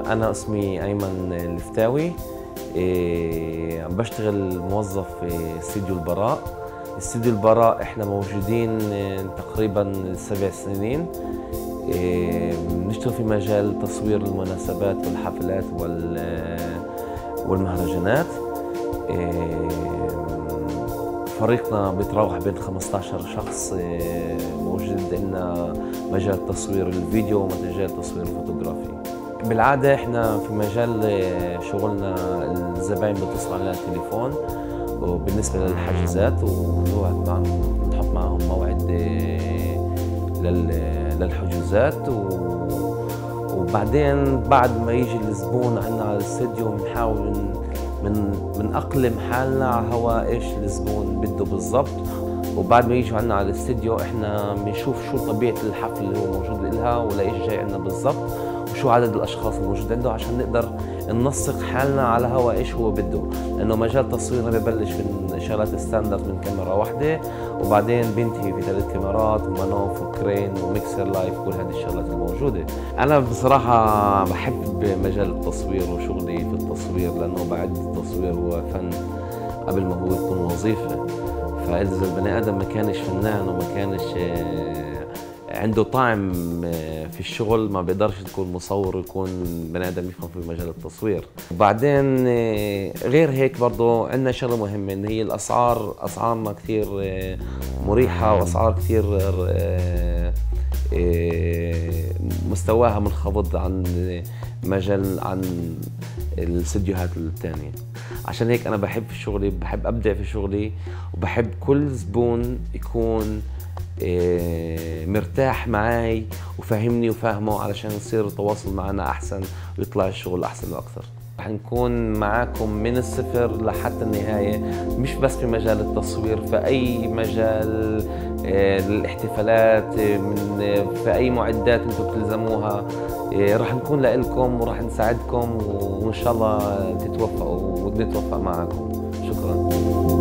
أنا اسمي أيمن الفتاوي. عم بشتغل موظف في استديو البراء. استديو البراء احنا موجودين تقريبا 7 سنين. بنشتغل في مجال تصوير المناسبات والحفلات والمهرجانات. فريقنا بيتراوح بين 15 شخص. موجود عندنا مجال تصوير الفيديو ومجال تصوير الفوتوغرافي. بالعادة احنا في مجال شغلنا الزباين بيتصلوا على التليفون وبالنسبة للحجزات ونحط معهم موعد للحجوزات، وبعدين بعد ما يجي الزبون عندنا على الاستديو بنحاول بنأقلم حالنا على هوا ايش الزبون بده بالضبط. وبعد ما يجوا عندنا على الاستديو احنا بنشوف شو طبيعة الحفل اللي هو موجود لها ولايش جاي عندنا بالضبط، وشو عدد الاشخاص الموجود عنده عشان نقدر ننسق حالنا على هوا ايش هو بده. لانه مجال تصويرنا ببلش من شغلات ستاندرد من كاميرا واحدة، وبعدين بينتهي في 3 كاميرات ومانوف وكرين وميكسر لايف وكل هذه الشغلات الموجودة. انا بصراحة بحب مجال التصوير وشغلي في التصوير، لانه بعد التصوير هو فن قبل ما هو يكون وظيفة. فإذا البني آدم ما كانش فنان وما كانش عنده طعم في الشغل ما بيقدرش يكون مصور ويكون بني آدم يفهم في مجال التصوير. وبعدين غير هيك برضه عندنا شغلة مهمة، إن هي أسعارنا كثير مريحة، وأسعار كثير مستواها منخفض عن الاستديوهات الثانية. عشان هيك أنا بحب في شغلي، بحب أبدع في شغلي، وبحب كل زبون يكون مرتاح معي وفهمني وفاهمه علشان يصير التواصل معنا أحسن ويطلع الشغل أحسن وأكثر. رح نكون معاكم من الصفر لحتى النهاية، مش بس في مجال التصوير، في أي مجال الاحتفالات، في أي معدات أنتم بتلزموها رح نكون لكم ورح نساعدكم، وإن شاء الله تتوفقوا ونتوفق معكم. شكراً.